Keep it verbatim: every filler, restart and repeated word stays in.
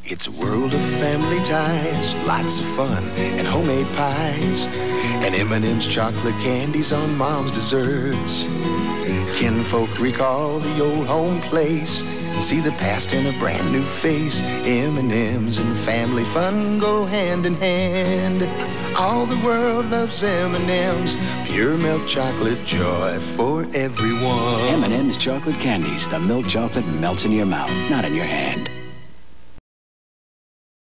It's a world of family ties, lots of fun and homemade pies, and M and M's chocolate candies on Mom's desserts. Kinfolk recall the old home place and see the past in a brand new face. M and M's and family fun go hand in hand. All the world loves M and M's, pure milk chocolate joy for everyone. M and M's chocolate candies. The milk chocolate melts in your mouth, not in your hand.